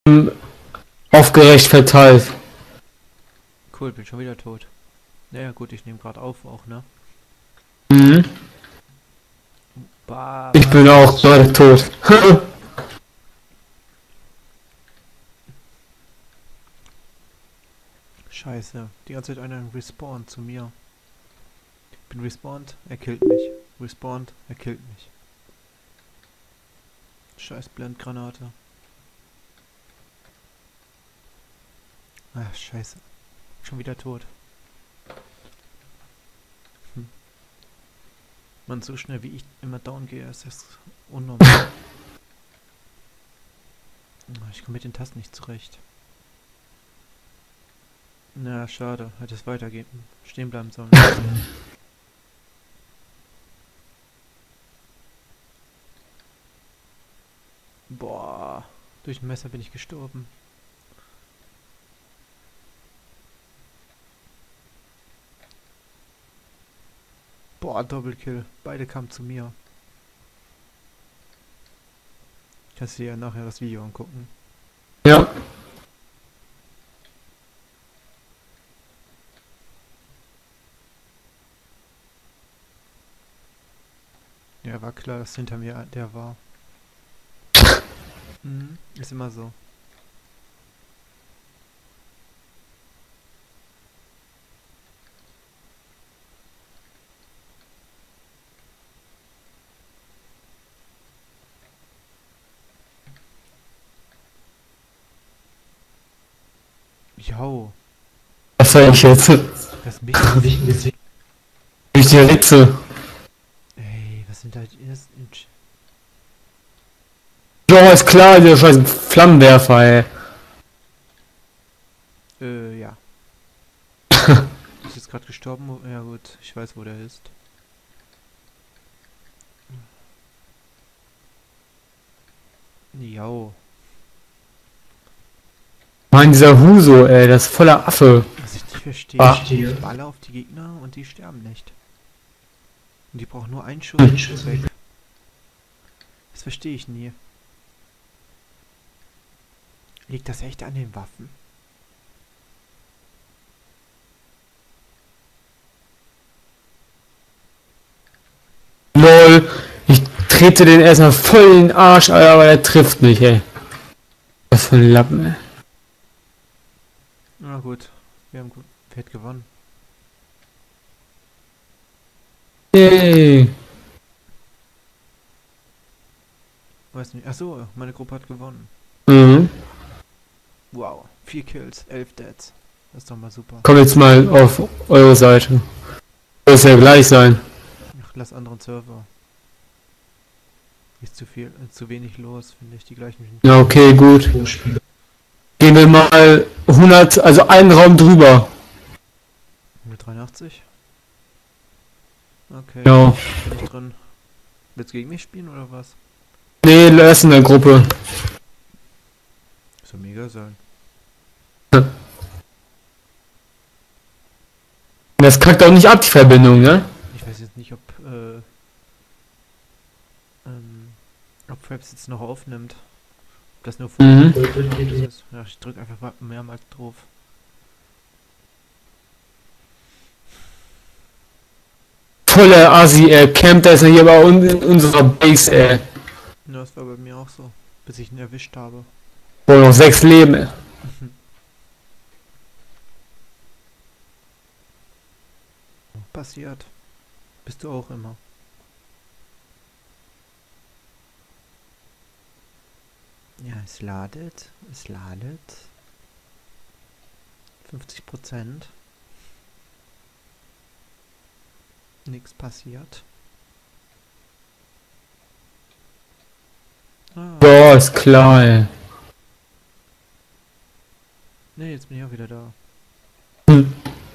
aufgerecht verteilt. Cool, bin schon wieder tot. Naja, gut, ich nehme gerade auf auch, ne? Mhm. Bah, Ich bin auch gerade tot. Scheiße. Die ganze Zeit einer respawnt zu mir. Bin respawned, er killt mich. Respawned, er killt mich. Scheiß Blendgranate. Ach, scheiße. Schon wieder tot. Man, so schnell wie ich immer down gehe, ist das unnormal. Ich komme mit den Tasten nicht zurecht. Na, schade. Hätte es weitergehen. Stehen bleiben sollen. Boah. Durch ein Messer bin ich gestorben. Boah, Doppelkill. Beide kamen zu mir. Kannst du dir ja nachher das Video angucken. Ja. Ja, war klar, dass hinter mir der war. Mhm, ist immer so. Jo, Was soll ich jetzt? das mich gesehen. Durch die Ritze. Ey, was sind da die ersten... Ja, ist klar, der scheiß Flammenwerfer, ey. Ja. Ist jetzt gerade gestorben? Ja gut, ich weiß, wo der ist. Jo. Mann, dieser Huso, ey, das ist voller Affe. Was ich nicht verstehe. Ah. Ich balle auf die Gegner und die sterben nicht. Und die brauchen nur einen Schuss und sind weg. Das verstehe ich nie. Liegt das echt an den Waffen? Lol, ich trete den erstmal voll in den Arsch, Alter, aber der trifft mich, ey. Was für ein Lappen, ey. Na gut, wir haben gut. Wer hat gewonnen? Yay. Weiß nicht. Achso, meine Gruppe hat gewonnen. Mhm. Wow, 4 Kills, 11 Deads. Das ist doch mal super. Komm jetzt mal auf eure Seite. Soll es ja gleich sein. Ach, lass anderen Server. Ist zu viel, zu wenig los, finde ich, die gleichen. Ja, okay, gut. Gehen wir mal 100, also einen Raum drüber. 183? Okay, Ja. bin ich drin. Willst du gegen mich spielen oder was? Nee, lass in der Gruppe. Soll mega sein. Das kackt auch nicht ab, die Verbindung, ne? Ich weiß jetzt nicht, ob Fraps jetzt noch aufnimmt. Ob das nur Mhm. ist. Ja, ich drück einfach mehrmals drauf. Voller Asi, campt da ist er hier bei uns in unserer Base, ey. Ja, das war bei mir auch so. Bis ich ihn erwischt habe. Wohl noch 6 Leben, ey. Passiert. Bist du auch immer. Ja, es ladet. Es ladet. 50%. Nichts passiert. Ah, Ja, ist klar, ey. ne, jetzt bin ich auch wieder da. Hm.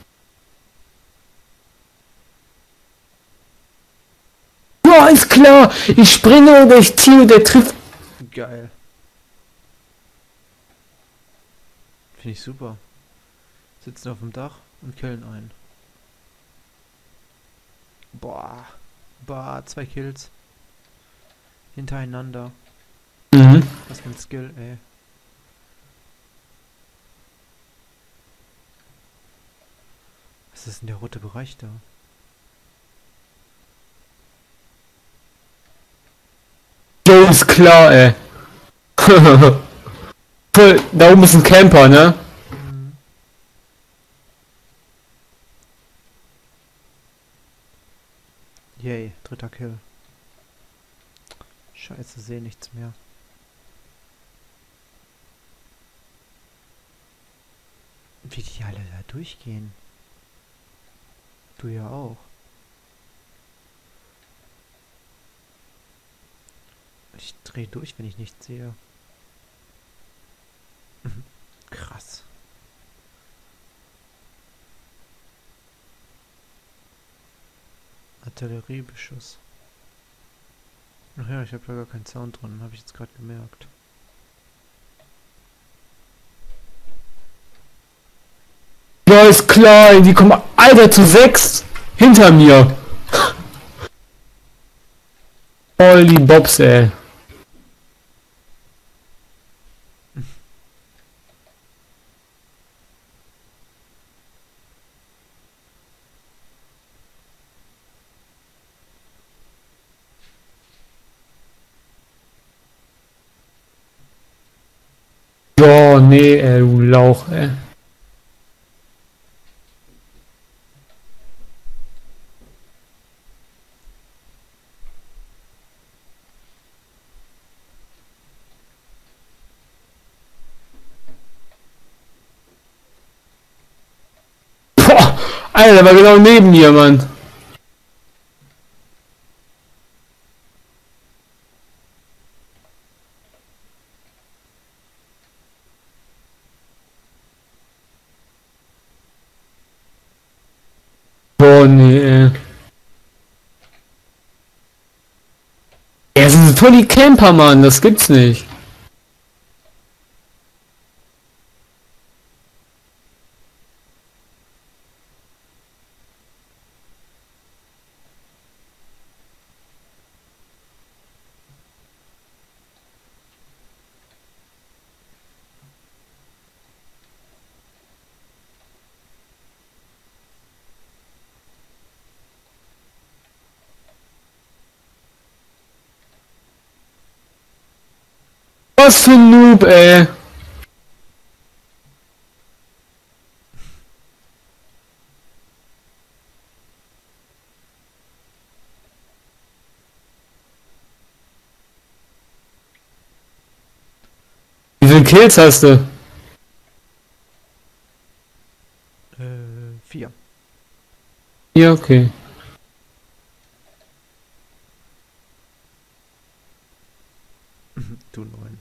Ja, ist klar. Ich springe oder ich ziehe und der trifft. Geil. Finde ich super. Sitzen auf dem Dach und killen einen. Boah. Boah, 2 Kills. Hintereinander. Mhm. Was für ein Skill, ey. Was ist denn der rote Bereich da? Jo, ist klar, ey. Voll, da oben ist ein Camper, ne? Mhm. Yay, 3. Kill. Scheiße, sehe nichts mehr. Wie die alle da durchgehen. Du ja auch. Ich drehe durch, wenn ich nichts sehe. Krass. Artilleriebeschuss. Ach ja, ich habe ja gar keinen Sound drin, habe ich jetzt gerade gemerkt. Ja, ist klar, ey, die kommen, Alter, zu 6 hinter mir. Holy Bobs, ey. Ja, nee, ey, du Lauch, ey. Boah, Alter, der war genau neben mir, Mann. Boah, nee, ey. Ja, das sind voll die Camper, Mann, das gibt's nicht. Was für ein Noob, ey. Wie viele Kills hast du? 4. Ja, okay. Du 9.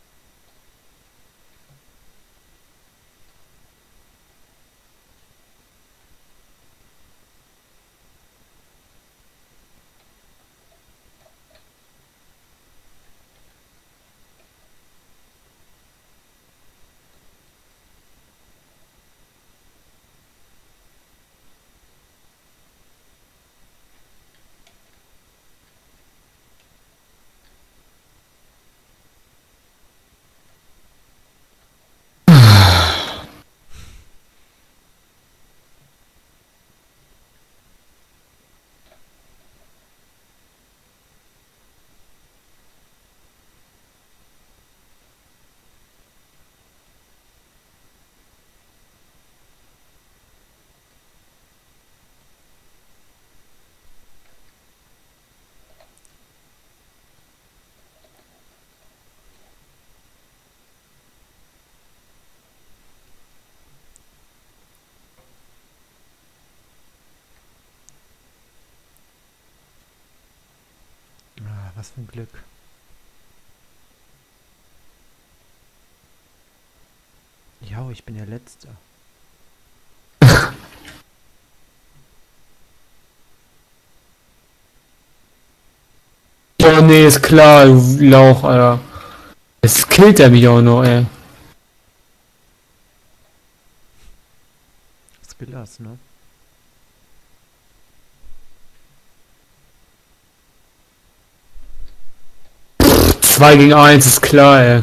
Ah, was für ein Glück. Ja, ich bin der Letzte. Ja, nee, ist klar, du Lauch, Alter. Jetzt killt er mich auch noch, ey. Skillers, ne? Zwei gegen eins ist klar, ey.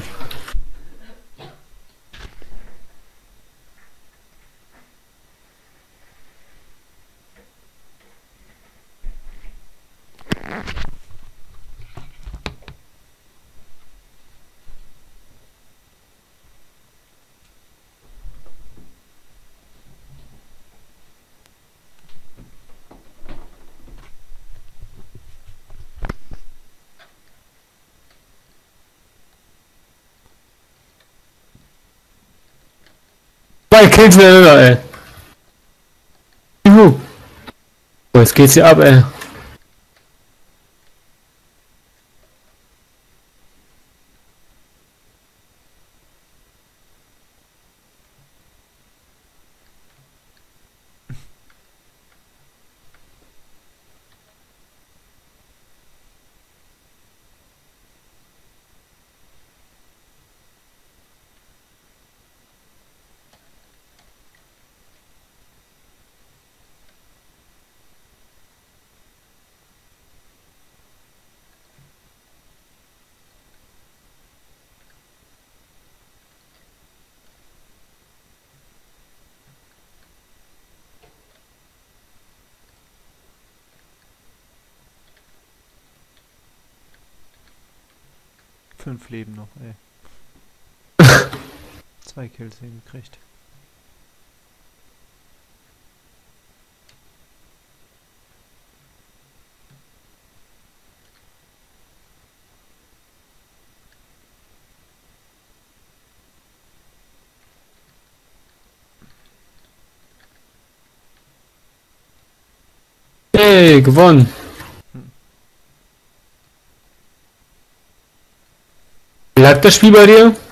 2 Kills hintereinander, ey. Juhu. So, jetzt geht's hier ab, ey. Fünf Leben noch, ey. 2 Kills hingekriegt. Hey, gewonnen. Bleibt das Spiel bei dir?